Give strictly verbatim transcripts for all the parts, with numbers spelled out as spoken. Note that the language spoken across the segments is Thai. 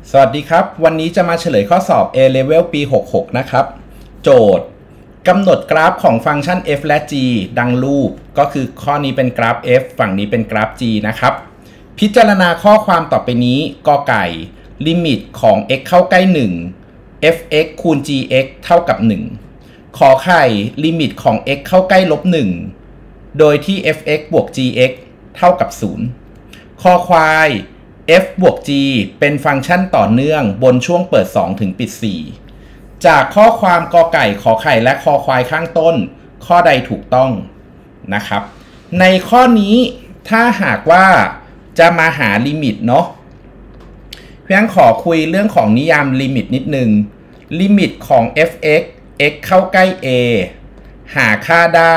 สวัสดีครับวันนี้จะมาเฉลยข้อสอบ A Level ปี หกสิบหก นะครับโจทย์กำหนดกราฟของฟังก์ชัน f และ g ดังรูปก็คือข้อนี้เป็นกราฟ f ฝั่งนี้เป็นกราฟ g นะครับพิจารณาข้อความต่อไปนี้กอไก่ลิมิตของ x เข้าใกล้หนึ่ง f(x) คูณ gx เท่ากับหนึ่งขอไข่ลิมิตของ x เข้าใกล้ลบหนึ่งโดยที่ f(x) บวก gx เท่ากับศูนย์คอควายf บวก g เป็นฟังก์ชันต่อเนื่องบนช่วงเปิดสองถึงปิดสี่จากข้อความกอไก่ขอไข่และคอควายข้างต้นข้อใดถูกต้องนะครับในข้อนี้ถ้าหากว่าจะมาหาลิมิตเนาะเพียงขอคุยเรื่องของนิยามลิมิตนิดนึงลิมิตของ f(x) x เข้าใกล้ a หาค่าได้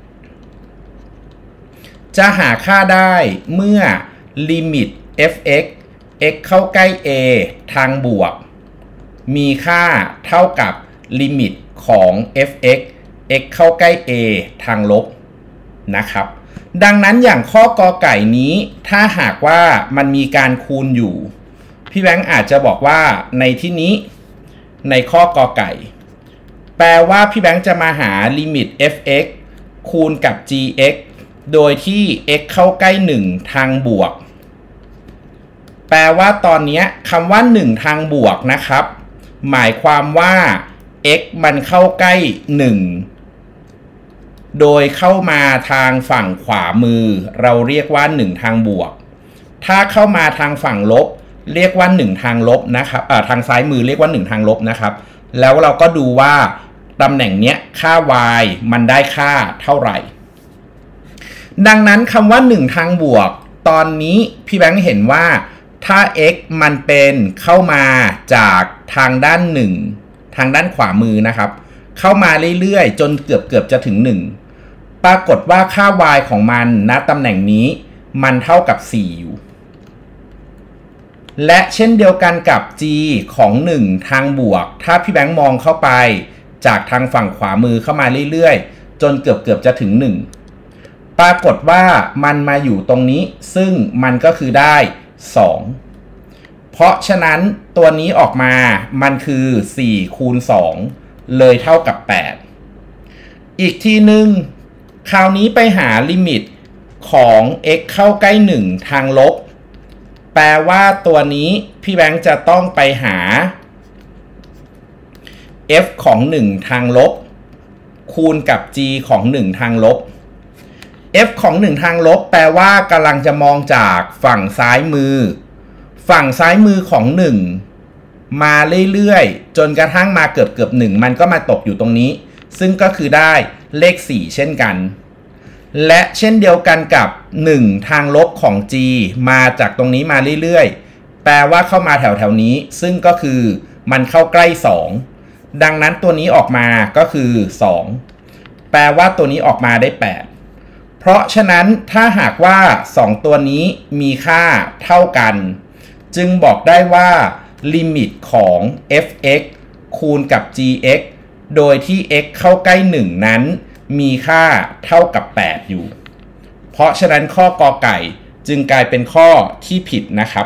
จะหาค่าได้เมื่อลิมิตf(x) x เข้าใกล้ a ทางบวกมีค่าเท่ากับลิมิตของ f(x) x เข้าใกล้ a ทางลบนะครับดังนั้นอย่างข้อกอไก่นี้ถ้าหากว่ามันมีการคูณอยู่พี่แบงค์อาจจะบอกว่าในที่นี้ในข้อกอไก่แปลว่าพี่แบงค์จะมาหาลิมิต f(x) คูณกับ gx โดยที่ x เข้าใกล้หนึ่งทางบวกแปลว่าตอนนี้คำว่าหนึ่งทางบวกนะครับหมายความว่า x มันเข้าใกล้หนึ่งโดยเข้ามาทางฝั่งขวามือเราเรียกว่าหนึ่งทางบวกถ้าเข้ามาทางฝั่งลบเรียกว่าหนึ่งทางลบนะครับเอ่อทางซ้ายมือเรียกว่าหนึ่งทางลบนะครับแล้วเราก็ดูว่าตำแหน่งเนี้ยค่า y มันได้ค่าเท่าไหร่ดังนั้นคำว่าหนึ่งทางบวกตอนนี้พี่แบงค์เห็นว่าถ้า x มันเป็นเข้ามาจากทางด้านหนึ่งทางด้านขวามือนะครับเข้ามาเรื่อยๆจนเกือบเกือบจะถึงหนึ่งปรากฏว่าค่า y ของมันณตำแหน่งนี้มันเท่ากับสี่อยู่และเช่นเดียวกันกับ g ของหนึ่งทางบวกถ้าพี่แบงค์มองเข้าไปจากทางฝั่งขวามือเข้ามาเรื่อยๆจนเกือบเกือบจะถึงหนึ่งปรากฏว่ามันมาอยู่ตรงนี้ซึ่งมันก็คือได้สองเพราะฉะนั้นตัวนี้ออกมามันคือสี่คูณสองเลยเท่ากับแปดอีกทีหนึ่งคราวนี้ไปหาลิมิตของ x เข้าใกล้หนึ่งทางลบแปลว่าตัวนี้พี่แบงค์จะต้องไปหา f ของหนึ่งทางลบคูณกับ g ของหนึ่งทางลบ f ของหนึ่งทางลบแปลว่ากำลังจะมองจากฝั่งซ้ายมือฝั่งซ้ายมือของหนึ่งมาเรื่อยๆจนกระทั่งมาเกือบเกือบหนึ่งมันก็มาตกอยู่ตรงนี้ซึ่งก็คือได้เลขสี่เช่นกันและเช่นเดียวกันกับหนึ่งทางลบของ g มาจากตรงนี้มาเรื่อยๆแปลว่าเข้ามาแถวๆนี้ซึ่งก็คือมันเข้าใกล้สองดังนั้นตัวนี้ออกมาก็คือสองแปลว่าตัวนี้ออกมาได้แปดเพราะฉะนั้นถ้าหากว่าสองตัวนี้มีค่าเท่ากันจึงบอกได้ว่าลิมิตของ f(x) คูณกับ gx โดยที่ x เข้าใกล้หนึ่งนั้นมีค่าเท่ากับแปดอยู่เพราะฉะนั้นข้อกอไก่จึงกลายเป็นข้อที่ผิดนะครับ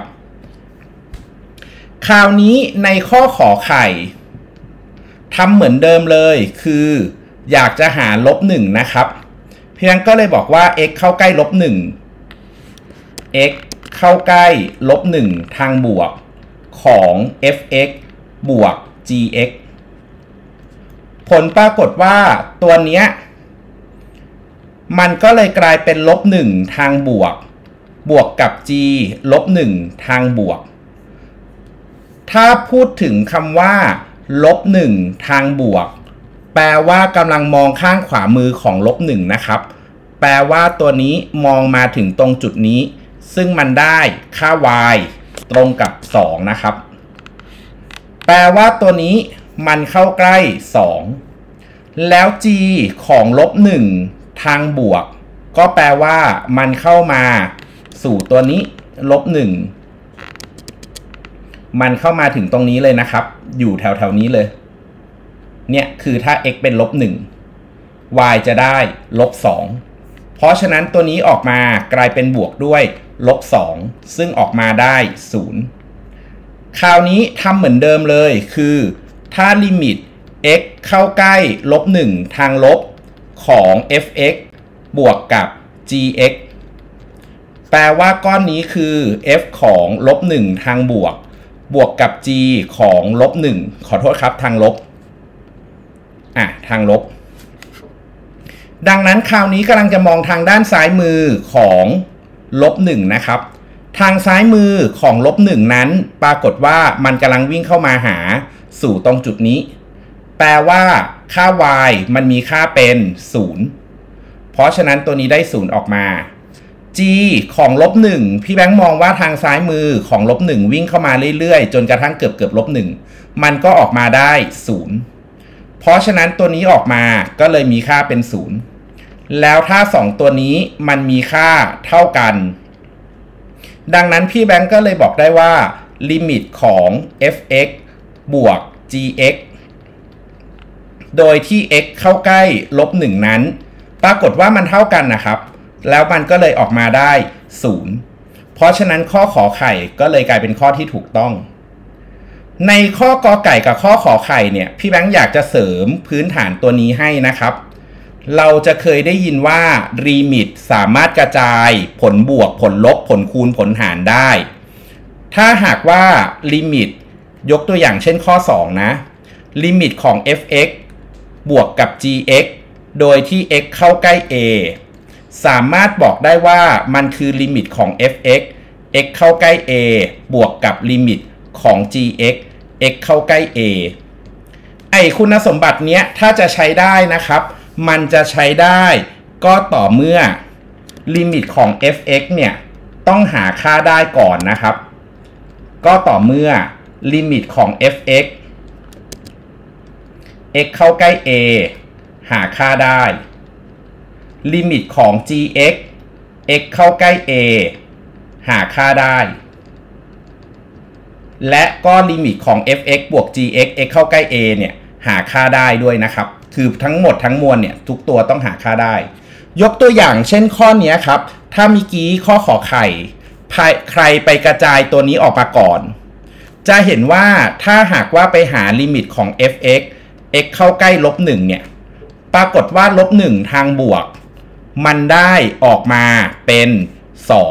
คราวนี้ในข้อขอไข่ทำเหมือนเดิมเลยคืออยากจะหาลบหนึ่งนะครับเพียงก็เลยบอกว่า x เข้าใกล้ลบหนึ่ง x เข้าใกล้ลบหนึ่งทางบวกของ f(x) บวก gx ผลปรากฏว่าตัวเนี้ยมันก็เลยกลายเป็นลบหนึ่งทางบวกบวกกับ g ลบหนึ่งทางบวกถ้าพูดถึงคำว่าลบหนึ่งทางบวกแปลว่ากำลังมองข้างขวามือของลบหนึ่งนะครับแปลว่าตัวนี้มองมาถึงตรงจุดนี้ซึ่งมันได้ค่า y ตรงกับสองนะครับแปลว่าตัวนี้มันเข้าใกล้สองแล้ว g ของลบหนึ่งทางบวกก็แปลว่ามันเข้ามาสู่ตัวนี้ลบหนึ่งมันเข้ามาถึงตรงนี้เลยนะครับอยู่แถวๆนี้เลยเนี่ยคือถ้า x เป็นลบหนึ่ง y จะได้ลบสองเพราะฉะนั้นตัวนี้ออกมากลายเป็นบวกด้วยลบสองซึ่งออกมาได้ศูนย์คราวนี้ทำเหมือนเดิมเลยคือถ้าลิมิต x เข้าใกล้ลบหนึ่งทางลบของ f(x) บวกกับ g(x) แปลว่าก้อนนี้คือ f ของลบหนึ่งทางบวกบวกกับ g ของลบหนึ่งขอโทษครับทางลบอ่ะทางลบดังนั้นคราวนี้กำลังจะมองทางด้านซ้ายมือของลบหนึ่งนะครับทางซ้ายมือของลบหนึ่งนั้นปรากฏว่ามันกำลังวิ่งเข้ามาหาสู่ตรงจุดนี้แปลว่าค่า y มันมีค่าเป็นศูนย์เพราะฉะนั้นตัวนี้ได้ศูนย์ออกมา g ของลบหนึ่งพี่แบงค์มองว่าทางซ้ายมือของลบหนึ่งวิ่งเข้ามาเรื่อยๆจนกระทั่งเกือบเกือบลบหนึ่งมันก็ออกมาได้ศูนย์เพราะฉะนั้นตัวนี้ออกมาก็เลยมีค่าเป็นศูนย์แล้วถ้าสองตัวนี้มันมีค่าเท่ากันดังนั้นพี่แบงค์ก็เลยบอกได้ว่าลิมิตของ f(x) บวก g(x) โดยที่ x เข้าใกล้ลบหนึ่งนั้นปรากฏว่ามันเท่ากันนะครับแล้วมันก็เลยออกมาได้ศูนย์เพราะฉะนั้นข้อขอไข่ก็เลยกลายเป็นข้อที่ถูกต้องในข้อกอไก่กับข้อขอไข่เนี่ยพี่แบงค์อยากจะเสริมพื้นฐานตัวนี้ให้นะครับเราจะเคยได้ยินว่าลิมิตสามารถกระจายผลบวกผลลบผลคูณผลหารได้ถ้าหากว่าลิมิตยกตัวอย่างเช่นข้อสองนะลิมิตของ f(x) บวกกับ g(x) โดยที่ x เข้าใกล้ a สามารถบอกได้ว่ามันคือลิมิตของ f(x) x เข้าใกล้ a บวกกับลิมิตของ g(x) x เข้าใกล้ a ไอคุณสมบัติเนี้ยถ้าจะใช้ได้นะครับมันจะใช้ได้ก็ต่อเมื่อลิมิตของ f(x) เนี่ยต้องหาค่าได้ก่อนนะครับก็ต่อเมื่อลิมิตของ f(x) x เข้าใกล้ a หาค่าได้ลิมิตของ g(x) x เข้าใกล้ a หาค่าได้และก็ลิมิตของ f(x) บวก g(x) x เข้าใกล้ a เนี่ยหาค่าได้ด้วยนะครับคือทั้งหมดทั้งมวลเนี่ยทุกตัวต้องหาค่าได้ยกตัวอย่างเช่นข้อนี้ครับถ้าเมื่อกี้ข้อขอไข่ใครไปกระจายตัวนี้ออกมาก่อนจะเห็นว่าถ้าหากว่าไปหาลิมิตของ f(x) x เข้าใกล้ลบหนึ่งเนี่ยปรากฏว่าลบหนึ่งทางบวกมันได้ออกมาเป็นสอง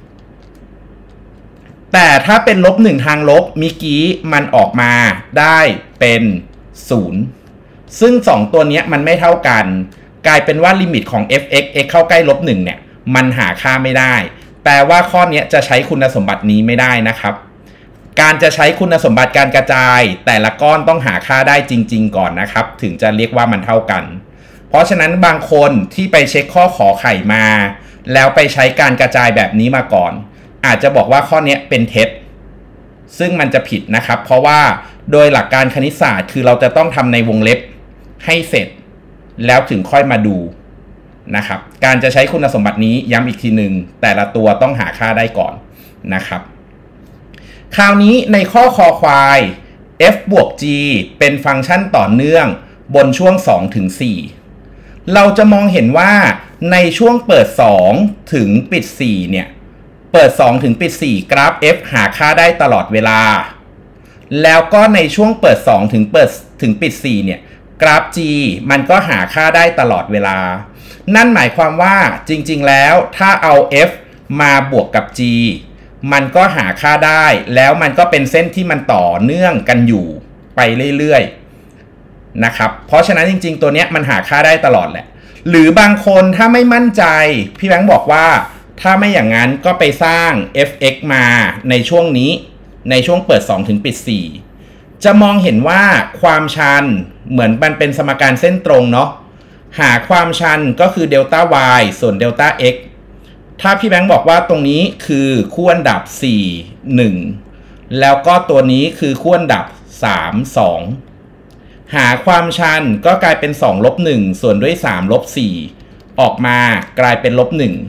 แต่ถ้าเป็นลบหนึ่งทางลบเมื่อกี้มันออกมาได้เป็นศูนย์ซึ่งสองตัวนี้มันไม่เท่ากันกลายเป็นว่าลิมิตของ f(x) x เข้าใกล้ลบหนึ่งเนี่ยมันหาค่าไม่ได้แปลว่าข้อนี้จะใช้คุณสมบัตินี้ไม่ได้นะครับการจะใช้คุณสมบัติการกระจายแต่ละก้อนต้องหาค่าได้จริงๆก่อนนะครับถึงจะเรียกว่ามันเท่ากันเพราะฉะนั้นบางคนที่ไปเช็คข้อขอไข่มาแล้วไปใช้การกระจายแบบนี้มาก่อนอาจจะบอกว่าข้อนี้เป็นเท็จซึ่งมันจะผิดนะครับเพราะว่าโดยหลักการคณิตศาสตร์คือเราจะต้องทำในวงเล็บให้เสร็จแล้วถึงค่อยมาดูนะครับการจะใช้คุณสมบัตินี้ย้ำอีกทีหนึ่งแต่ละตัวต้องหาค่าได้ก่อนนะครับคราวนี้ในข้อคอควาย f บวก g เป็นฟังก์ชันต่อเนื่องบนช่วงสองถึงสี่เราจะมองเห็นว่าในช่วงเปิดสองถึงปิดสี่เนี่ยเปิดสองถึงปิดสี่กราฟ f หาค่าได้ตลอดเวลาแล้วก็ในช่วงเปิดสองถึงเปิดถึงปิดสี่เนี่ยกราฟ g มันก็หาค่าได้ตลอดเวลานั่นหมายความว่าจริงๆแล้วถ้าเอา f มาบวกกับ g มันก็หาค่าได้แล้วมันก็เป็นเส้นที่มันต่อเนื่องกันอยู่ไปเรื่อยๆนะครับเพราะฉะนั้นจริงๆตัวเนี้ยมันหาค่าได้ตลอดแหละหรือบางคนถ้าไม่มั่นใจพี่แบงค์บอกว่าถ้าไม่อย่างนั้นก็ไปสร้าง f(x) มาในช่วงนี้ในช่วงเปิดสองถึงปิดสี่จะมองเห็นว่าความชันเหมือนมันเป็นสมการเส้นตรงเนาะหาความชันก็คือเดลต้า y ส่วนเดลต้า x ถ้าพี่แบงค์บอกว่าตรงนี้คือคู่อันดับสี่ หนึ่งแล้วก็ตัวนี้คือคู่อันดับสาม สองหาความชันก็กลายเป็นสองลบหนึ่งส่วนด้วยสามลบสี่ออกมากลายเป็นลบหนึ่ง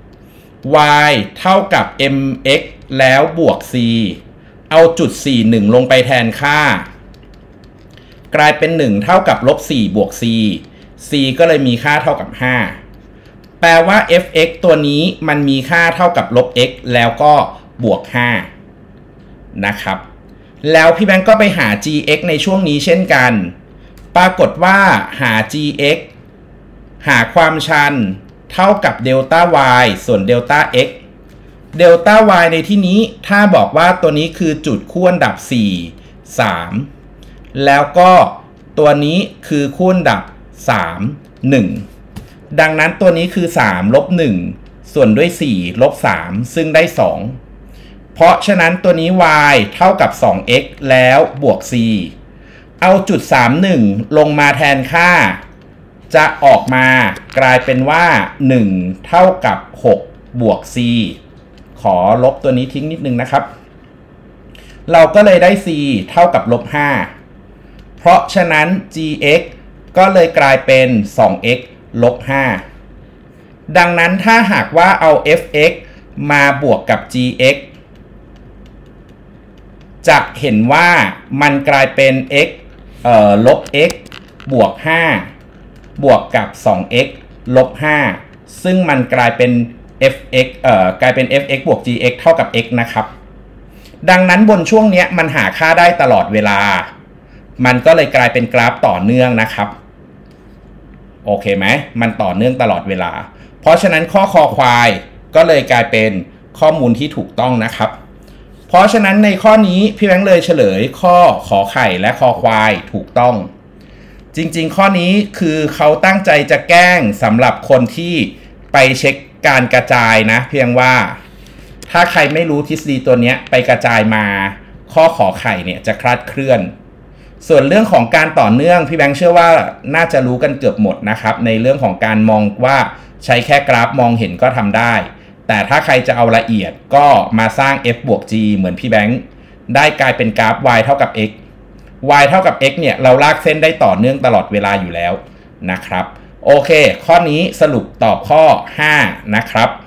y เท่ากับ mx แล้วบวก c เอาจุดสี่สิบเอ็ดลงไปแทนค่ากลายเป็นหนึ่งเท่ากับลบสี่บวก c c ก็เลยมีค่าเท่ากับห้าแปลว่า f(x) ตัวนี้มันมีค่าเท่ากับลบ x แล้วก็บวกห้านะครับแล้วพี่แบงก์ก็ไปหา gx ในช่วงนี้เช่นกันปรากฏว่าหา gx หาความชันเท่ากับเดลต้า y ส่วนเดลต้า x เดลต้า y ในที่นี้ถ้าบอกว่าตัวนี้คือจุดคู่อันดับสี่ สาม แล้วก็ตัวนี้คือคู่อันดับสาม หนึ่งดังนั้นตัวนี้คือสาม ลบ หนึ่งส่วนด้วยสี่ ลบ สาม ซึ่งได้สองเพราะฉะนั้นตัวนี้ y เท่ากับ สอง x แล้วบวก c เอาจุดสามสิบเอ็ดลงมาแทนค่าจะออกมากลายเป็นว่าหนึ่งเท่ากับหกบวก c ขอลบตัวนี้ทิ้งนิดนึงนะครับเราก็เลยได้ c เท่ากับลบห้าเพราะฉะนั้น gx ก็เลยกลายเป็น สอง x ลบห้าดังนั้นถ้าหากว่าเอา fx มาบวกกับ gx จะเห็นว่ามันกลายเป็น x เอ่อลบ x บวกห้าบวกกับ สอง x ลบห้าซึ่งมันกลายเป็น fx เอ่อกลายเป็น fx บวก gx เท่ากับ x นะครับดังนั้นบนช่วงนี้มันหาค่าได้ตลอดเวลามันก็เลยกลายเป็นกราฟต่อเนื่องนะครับโอเคไหมมันต่อเนื่องตลอดเวลาเพราะฉะนั้นข้อคอควายก็เลยกลายเป็นข้อมูลที่ถูกต้องนะครับเพราะฉะนั้นในข้อนี้พี่แบงค์เลยเฉลยข้อขอไข่และคอควายถูกต้องจริงๆข้อนี้คือเขาตั้งใจจะแกล้งสำหรับคนที่ไปเช็คการกระจายนะเพียงว่าถ้าใครไม่รู้ทฤษฎีตัวนี้ไปกระจายมาข้อขอไข่เนี่ยจะคลาดเคลื่อนส่วนเรื่องของการต่อเนื่องพี่แบงค์เชื่อว่าน่าจะรู้กันเกือบหมดนะครับในเรื่องของการมองว่าใช้แค่กราฟมองเห็นก็ทำได้แต่ถ้าใครจะเอาละเอียดก็มาสร้าง f บวก g เหมือนพี่แบงค์ได้กลายเป็นกราฟ y เท่ากับ x y เท่ากับ x เนี่ยเราลากเส้นได้ต่อเนื่องตลอดเวลาอยู่แล้วนะครับโอเคข้อนี้สรุปตอบข้อห้านะครับ